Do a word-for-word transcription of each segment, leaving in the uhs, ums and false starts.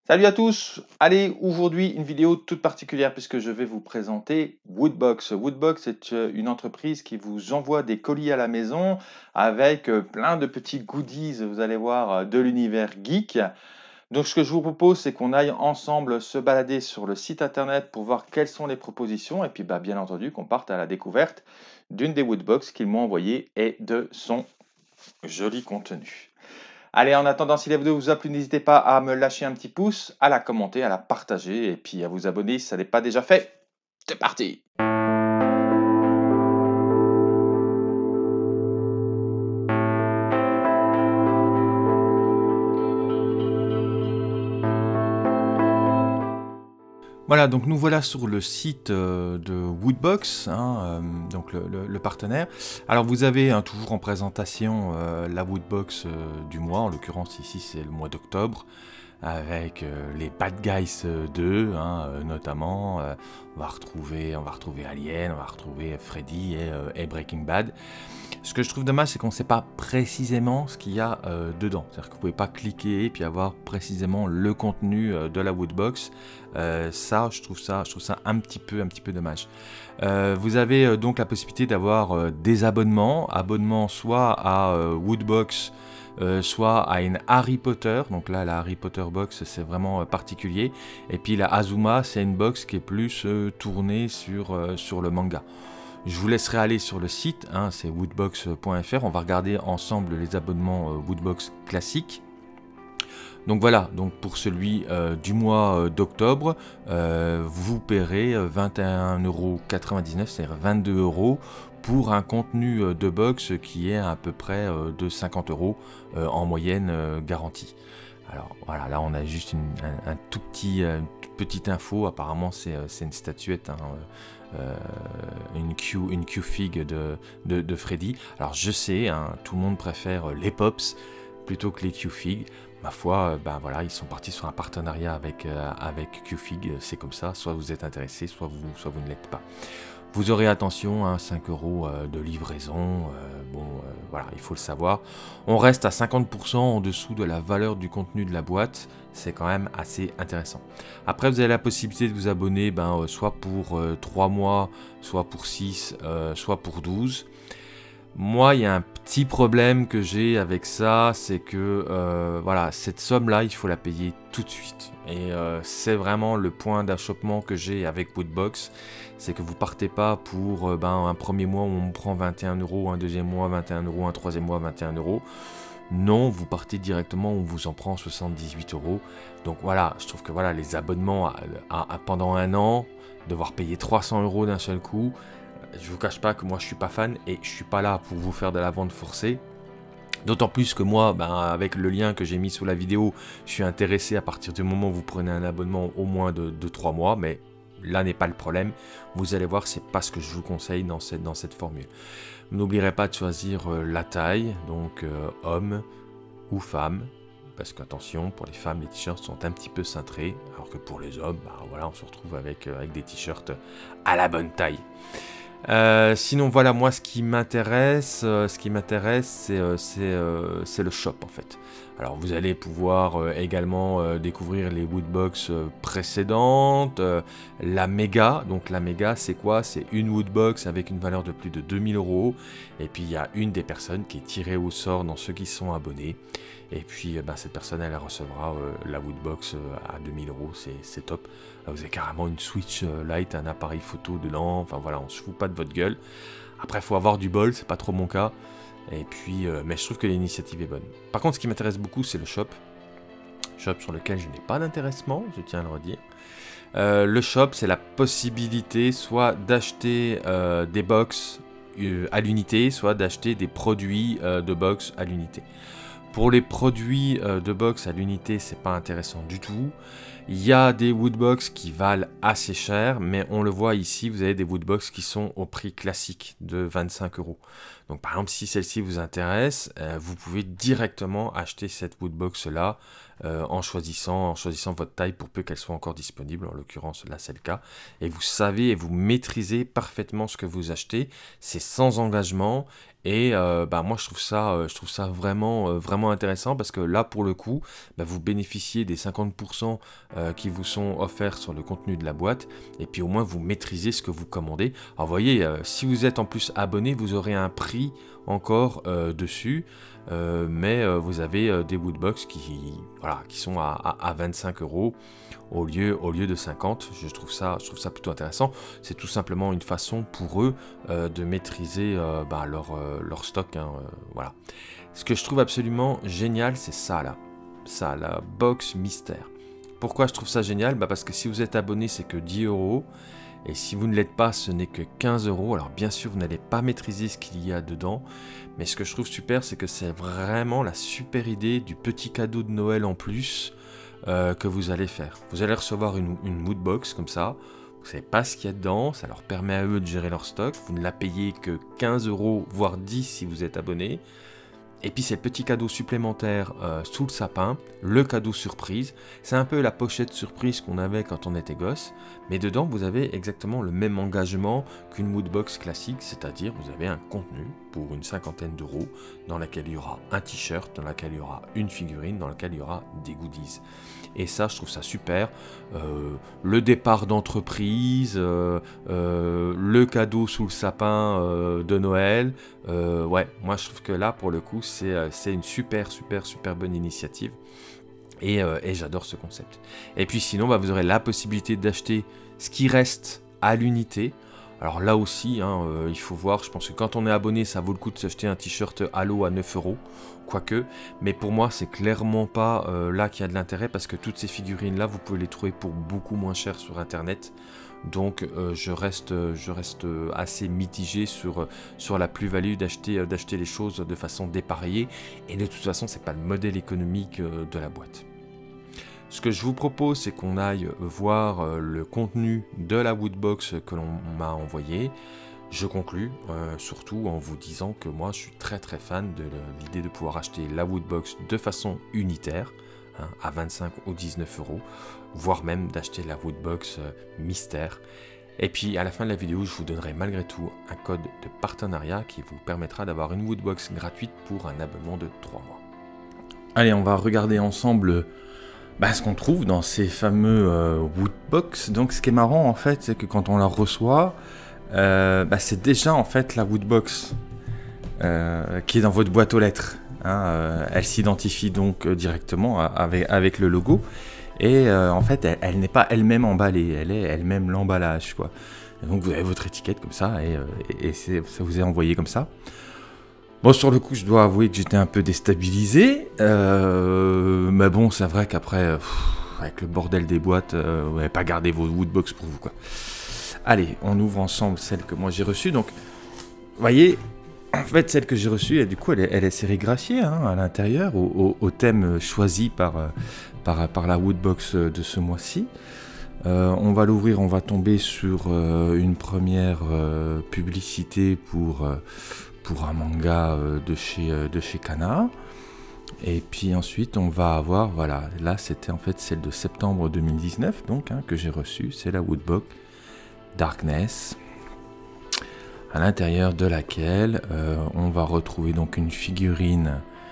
Salut à tous! Allez, aujourd'hui une vidéo toute particulière puisque je vais vous présenter Woodbox. Woodbox est euh, une entreprise qui vous envoie des colis à la maison avec euh, plein de petits goodies, vous allez voir, euh, de l'univers geek. Donc ce que je vous propose, c'est qu'on aille ensemble se balader sur le site internet pour voir quelles sont les propositions et puis bah, bien entendu qu'on parte à la découverte d'une des Woodbox qu'ils m'ont envoyées et de son joli contenu. Allez, en attendant, si la vidéo vous a plu, n'hésitez pas à me lâcher un petit pouce, à la commenter, à la partager et puis à vous abonner si ça n'est pas déjà fait. C'est parti! Voilà, donc nous voilà sur le site euh, de Woodbox, hein, euh, donc le, le- le partenaire. Alors vous avez hein, toujours en présentation euh, la Woodbox euh, du mois, en l'occurrence ici c'est le mois d'octobre, avec euh, les Bad Guys euh, deux, hein, euh, notamment. Euh, on va retrouver, on va retrouver Alien, on va retrouver Freddy et, euh, et Breaking Bad. Ce que je trouve dommage, c'est qu'on ne sait pas précisément ce qu'il y a euh, dedans. C'est-à-dire que vous ne pouvez pas cliquer et puis avoir précisément le contenu euh, de la Woodbox. Euh, ça, je trouve ça, je trouve ça un petit peu, un petit peu dommage. Euh, vous avez euh, donc la possibilité d'avoir euh, des abonnements, abonnements soit à euh, Woodbox, euh, soit à une Harry Potter. Donc là, la Harry Potter box, c'est vraiment euh, particulier. Et puis la Azuma, c'est une box qui est plus euh, tournée sur, euh, sur le manga. Je vous laisserai aller sur le site, hein, c'est woodbox point F R. On va regarder ensemble les abonnements euh, Woodbox classiques. Donc voilà, donc pour celui euh, du mois euh, d'octobre, euh, vous paierez vingt et un euros quatre-vingt-dix-neuf, c'est-à-dire vingt-deux euros pour un contenu euh, de box qui est à peu près euh, de cinquante euros euh, en moyenne euh, garantie. Alors voilà, là on a juste une, un, un tout petit, euh, une toute petite info, apparemment c'est euh, une statuette, hein, euh, une Q, une Q-Fig de, de, de Freddy. Alors je sais, hein, tout le monde préfère les Pops plutôt que les Q-Fig. Ma foi, euh, ben voilà, ils sont partis sur un partenariat avec, euh, avec Q-Fig, c'est comme ça, soit vous êtes intéressé, soit vous, soit vous ne l'êtes pas. Vous aurez attention, hein, cinq euros euh, de livraison, euh, bon euh, voilà, il faut le savoir. On reste à cinquante pour cent en dessous de la valeur du contenu de la boîte, c'est quand même assez intéressant. Après vous avez la possibilité de vous abonner ben, euh, soit pour euh, trois mois, soit pour six, euh, soit pour douze. Moi, il y a un petit problème que j'ai avec ça, c'est que euh, voilà, cette somme-là, il faut la payer tout de suite. Et euh, c'est vraiment le point d'achoppement que j'ai avec Woodbox, c'est que vous partez pas pour euh, ben, un premier mois où on prend vingt et un euros, un deuxième mois vingt et un euros, un troisième mois vingt et un euros. Non, vous partez directement où on vous en prend soixante-dix-huit euros. Donc voilà, je trouve que voilà, les abonnements à, à, à pendant un an, devoir payer trois cents euros d'un seul coup, je vous cache pas que moi je suis pas fan et je suis pas là pour vous faire de la vente forcée. D'autant plus que moi, ben, avec le lien que j'ai mis sous la vidéo, je suis intéressé à partir du moment où vous prenez un abonnement au moins de, de trois mois, mais là n'est pas le problème. Vous allez voir, c'est pas ce que je vous conseille dans cette, dans cette formule. N'oublierez pas de choisir euh, la taille, donc euh, homme ou femme, parce qu'attention, pour les femmes, les t-shirts sont un petit peu cintrés, alors que pour les hommes, ben, voilà, on se retrouve avec, euh, avec des t-shirts à la bonne taille. Euh, sinon voilà, moi ce qui m'intéresse, euh, ce qui m'intéresse c'est euh, euh, le shop en fait. Alors vous allez pouvoir euh, également euh, découvrir les Woodbox euh, précédentes, euh, la méga. Donc la méga c'est quoi? C'est une Woodbox avec une valeur de plus de deux mille euros. Et puis il y a une des personnes qui est tirée au sort dans ceux qui sont abonnés. Et puis euh, ben, cette personne elle recevra euh, la Woodbox euh, à deux mille euros, c'est top. Là, vous avez carrément une Switch euh, Lite, un appareil photo dedans, enfin voilà, on se fout pas de votre gueule. Après il faut avoir du bol, c'est pas trop mon cas. Et puis, euh, mais je trouve que l'initiative est bonne. Par contre ce qui m'intéresse beaucoup c'est le shop. Shop sur lequel je n'ai pas d'intéressement, je tiens à le redire. Euh, le shop c'est la possibilité soit d'acheter euh, des box euh, à l'unité, soit d'acheter des produits euh, de box à l'unité. Pour les produits euh, de box à l'unité, c'est pas intéressant du tout. Il y a des woodbox qui valent assez cher, mais on le voit ici, vous avez des woodbox qui sont au prix classique de vingt-cinq euros. Donc par exemple, si celle-ci vous intéresse, euh, vous pouvez directement acheter cette woodbox là euh, en, choisissant, en choisissant votre taille pour peu qu'elle soit encore disponible. En l'occurrence, là, c'est le cas. Et vous savez et vous maîtrisez parfaitement ce que vous achetez. C'est sans engagement. Et euh, bah, moi, je trouve ça, euh, je trouve ça vraiment, euh, vraiment intéressant parce que là, pour le coup, bah, vous bénéficiez des cinquante pour cent euh, qui vous sont offerts sur le contenu de la boîte. Et puis au moins, vous maîtrisez ce que vous commandez. Alors, vous voyez, euh, si vous êtes en plus abonné, vous aurez un prix encore euh, dessus. Euh, mais euh, vous avez euh, des Woodbox qui, voilà, qui sont à, à, à vingt-cinq euros. Au lieu, au lieu de cinquante, je trouve ça, je trouve ça plutôt intéressant. C'est tout simplement une façon pour eux euh, de maîtriser euh, bah, leur, euh, leur stock. Hein, euh, voilà. Ce que je trouve absolument génial, c'est ça là. Ça, la box mystère. Pourquoi je trouve ça génial? Bah, parce que si vous êtes abonné, c'est que dix euros. Et si vous ne l'êtes pas, ce n'est que quinze euros. Alors bien sûr, vous n'allez pas maîtriser ce qu'il y a dedans. Mais ce que je trouve super, c'est que c'est vraiment la super idée du petit cadeau de Noël en plus. Euh, que vous allez faire. Vous allez recevoir une, une Woodbox comme ça, vous ne savez pas ce qu'il y a dedans, ça leur permet à eux de gérer leur stock, vous ne la payez que quinze euros, voire dix si vous êtes abonné. Et puis c'est le petit cadeau supplémentaire euh, sous le sapin, le cadeau surprise. C'est un peu la pochette surprise qu'on avait quand on était gosse, mais dedans vous avez exactement le même engagement qu'une Woodbox classique, c'est-à-dire vous avez un contenu pour une cinquantaine d'euros dans laquelle il y aura un t-shirt, dans laquelle il y aura une figurine, dans laquelle il y aura des goodies. Et ça, je trouve ça super. Euh, le départ d'entreprise, euh, euh, le cadeau sous le sapin euh, de Noël. Euh, ouais, moi je trouve que là, pour le coup, c'est euh, c'est une super, super, super bonne initiative. Et, euh, et j'adore ce concept. Et puis sinon, bah, vous aurez la possibilité d'acheter ce qui reste à l'unité. Alors là aussi, hein, euh, il faut voir, je pense que quand on est abonné, ça vaut le coup de s'acheter un t-shirt Halo à neuf euros, quoique. Mais pour moi, c'est clairement pas euh, là qu'il y a de l'intérêt, parce que toutes ces figurines-là, vous pouvez les trouver pour beaucoup moins cher sur Internet. Donc euh, je, reste, je reste assez mitigé sur, sur la plus-value d'acheter d'acheter les choses de façon dépareillée. Et de toute façon, c'est pas le modèle économique de la boîte. Ce que je vous propose, c'est qu'on aille voir le contenu de la Woodbox que l'on m'a envoyé. Je conclus euh, surtout en vous disant que moi je suis très très fan de l'idée de pouvoir acheter la Woodbox de façon unitaire, hein, à vingt-cinq ou dix-neuf euros, voire même d'acheter la Woodbox euh, mystère. Et puis à la fin de la vidéo, je vous donnerai malgré tout un code de partenariat qui vous permettra d'avoir une Woodbox gratuite pour un abonnement de trois mois. Allez, on va regarder ensemble bah, ce qu'on trouve dans ces fameux euh, Woodbox. Donc ce qui est marrant en fait, c'est que quand on la reçoit, euh, bah, c'est déjà en fait la Woodbox euh, qui est dans votre boîte aux lettres. Hein, euh, elle s'identifie donc euh, directement avec, avec le logo. Et euh, en fait, elle, elle n'est pas elle-même emballée, elle est elle-même l'emballage, quoi. Et donc vous avez votre étiquette comme ça, et, euh, et, et ça vous est envoyé comme ça. Bon, sur le coup, je dois avouer que j'étais un peu déstabilisé, euh, mais bon, c'est vrai qu'après, avec le bordel des boîtes, euh, vous n'avez pas gardé vos Woodbox pour vous, quoi. Allez, on ouvre ensemble celle que moi j'ai reçue. Donc, vous voyez, en fait, celle que j'ai reçue, et du coup, elle est, elle est sérigraphiée hein, à l'intérieur, au, au, au thème choisi par, euh, par, par la Woodbox de ce mois-ci. Euh, on va l'ouvrir, on va tomber sur euh, une première euh, publicité pour, euh, pour un manga euh, de chez, euh, de chez Kana. Et puis ensuite, on va avoir, voilà, là c'était en fait celle de septembre deux mille dix-neuf, donc, hein, que j'ai reçue, c'est la Woodbox Darkness, à l'intérieur de laquelle euh, on va retrouver donc une figurine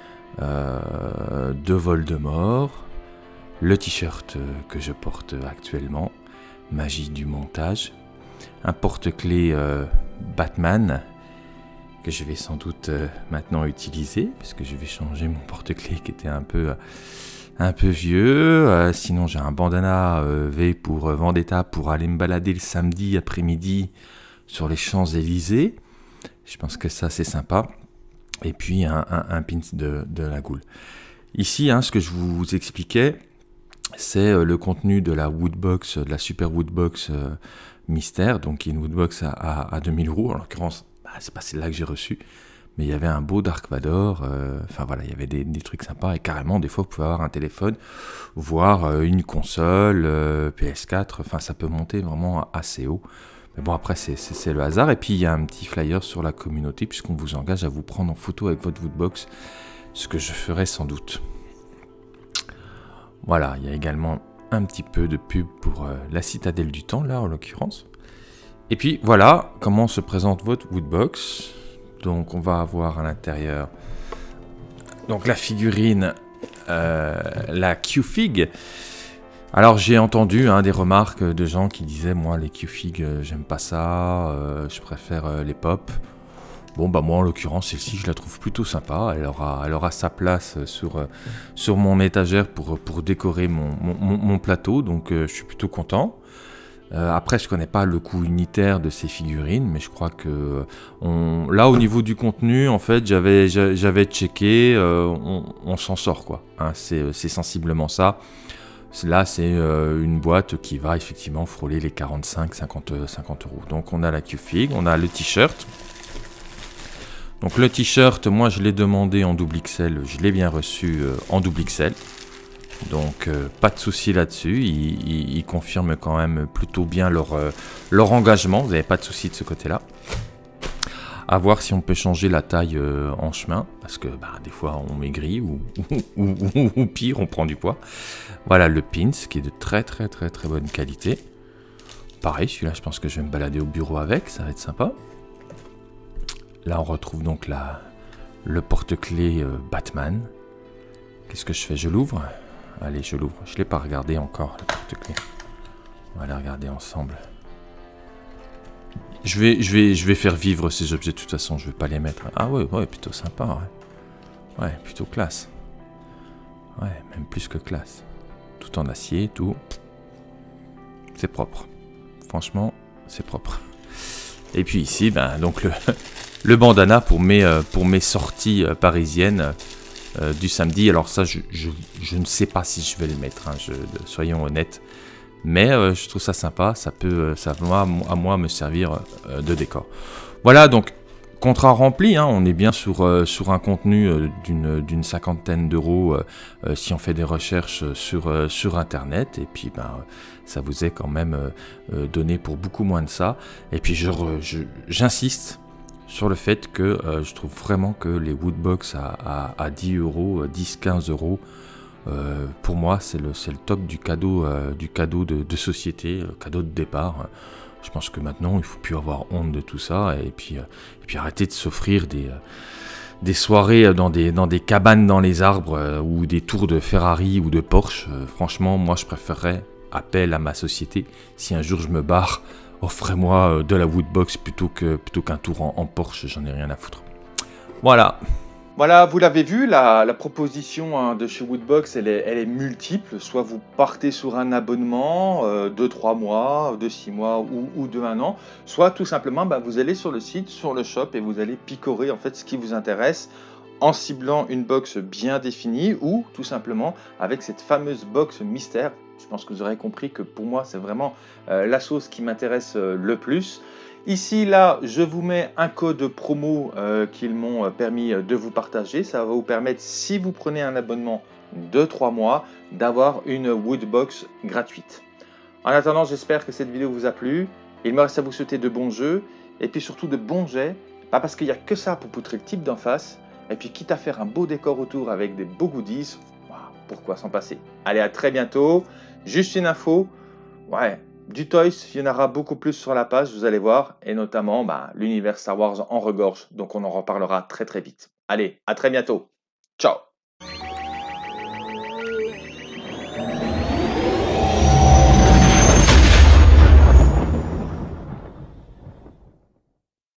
euh, de Voldemort, le t-shirt que je porte actuellement, magie du montage, un porte-clés euh, Batman que je vais sans doute euh, maintenant utiliser, puisque je vais changer mon porte-clés qui était un peu, euh, un peu vieux. Euh, sinon j'ai un bandana euh, V pour euh, Vendetta pour aller me balader le samedi après-midi sur les Champs-Élysées. Je pense que ça c'est sympa. Et puis un, un, un pins de, de la Goule. Ici, hein, ce que je vous expliquais, c'est le contenu de la Woodbox, de la Super Woodbox euh, Mystère, donc qui est une Woodbox à, à, à deux mille euros. En l'occurrence, bah, c'est pas celle-là que j'ai reçue, mais il y avait un beau Dark Vador. Euh, enfin voilà, il y avait des, des trucs sympas et carrément, des fois, vous pouvez avoir un téléphone, voire euh, une console euh, P S quatre. Enfin, ça peut monter vraiment assez haut. Mais bon, après, c'est le hasard. Et puis, il y a un petit flyer sur la communauté, puisqu'on vous engage à vous prendre en photo avec votre Woodbox, ce que je ferai sans doute. Voilà, il y a également un petit peu de pub pour euh, la Citadelle du Temps, là en l'occurrence. Et puis voilà comment se présente votre Woodbox. Donc on va avoir à l'intérieur donc la figurine, euh, la Q-Fig. Alors j'ai entendu hein, des remarques de gens qui disaient moi les Q-Fig euh, j'aime pas ça, euh, je préfère euh, les pop. Bon bah moi en l'occurrence celle-ci je la trouve plutôt sympa, elle aura, elle aura sa place sur, euh, sur mon étagère pour, pour décorer mon, mon, mon plateau, donc euh, je suis plutôt content. Euh, après je connais pas le coût unitaire de ces figurines, mais je crois que on... là au niveau du contenu en fait j'avais, j'avais checké, euh, on, on s'en sort quoi, hein, c'est, c'est sensiblement ça. Là, c'est euh, une boîte qui va effectivement frôler les quarante-cinq à cinquante euros. Donc, on a la Q-Fig, on a le t-shirt. Donc, le t-shirt, moi, je l'ai demandé en double X L. Je l'ai bien reçu euh, en double X L. Donc, euh, pas de souci là-dessus. Ils, ils, ils confirment quand même plutôt bien leur, euh, leur engagement. Vous n'avez pas de souci de ce côté-là. À voir si on peut changer la taille euh, en chemin, parce que bah, des fois on maigrit ou, ou, ou, ou pire, on prend du poids. Voilà le pins qui est de très très très très bonne qualité. Pareil, celui-là je pense que je vais me balader au bureau avec, ça va être sympa. Là on retrouve donc la, le porte-clés euh, Batman. Qu'est-ce que je fais? Je l'ouvre? Allez, je l'ouvre. Je ne l'ai pas regardé encore, le porte-clés. On va les regarder ensemble. Je vais, je, vais, je vais faire vivre ces objets de toute façon, je vais pas les mettre. Ah ouais, ouais, plutôt sympa, ouais. Ouais, plutôt classe. Ouais, même plus que classe. Tout en acier, tout. C'est propre. Franchement, c'est propre. Et puis ici, ben, donc le, le bandana pour mes, pour mes sorties parisiennes euh, du samedi. Alors ça, je, je, je ne sais pas si je vais le mettre, hein, je, soyons honnêtes. Mais euh, je trouve ça sympa, ça peut, ça va à moi me servir euh, de décor. Voilà, donc contrat rempli, hein, on est bien sur, euh, sur un contenu euh, d'une, d'une cinquantaine d'euros euh, euh, si on fait des recherches sur, euh, sur internet. Et puis ben, ça vous est quand même euh, donné pour beaucoup moins de ça. Et puis je, je, j'insiste sur le fait que euh, je trouve vraiment que les Woodbox à, à, à dix euros, dix à quinze euros, Euh, pour moi, c'est le, c'est le top du cadeau, euh, du cadeau de, de société, le cadeau de départ. Je pense que maintenant, il ne faut plus avoir honte de tout ça et puis, euh, et puis arrêter de s'offrir des, euh, des soirées dans des, dans des cabanes dans les arbres euh, ou des tours de Ferrari ou de Porsche. Euh, franchement, moi, je préférerais, appel à ma société, si un jour je me barre, offrez-moi de la Woodbox plutôt, que, plutôt qu'un tour en, en Porsche, j'en ai rien à foutre. Voilà. Voilà, vous l'avez vu, la, la proposition hein, de chez Woodbox, elle est, elle est multiple. Soit vous partez sur un abonnement euh, de trois mois, de six mois ou, ou de un an, soit tout simplement, bah, vous allez sur le site, sur le shop et vous allez picorer en fait ce qui vous intéresse en ciblant une box bien définie ou tout simplement avec cette fameuse box mystère. Je pense que vous aurez compris que pour moi, c'est vraiment euh, la sauce qui m'intéresse euh, le plus. Ici, là, je vous mets un code promo euh, qu'ils m'ont permis de vous partager. Ça va vous permettre, si vous prenez un abonnement de trois mois, d'avoir une Woodbox gratuite. En attendant, j'espère que cette vidéo vous a plu. Il me reste à vous souhaiter de bons jeux et puis surtout de bons jets. Pas parce qu'il n'y a que ça pour poutrer le type d'en face. Et puis, quitte à faire un beau décor autour avec des beaux goodies, pourquoi s'en passer? Allez, à très bientôt. Juste une info. Ouais. Du Toys, il y en aura beaucoup plus sur la page, vous allez voir, et notamment bah, l'univers Star Wars en regorge, donc on en reparlera très très vite. Allez, à très bientôt. Ciao!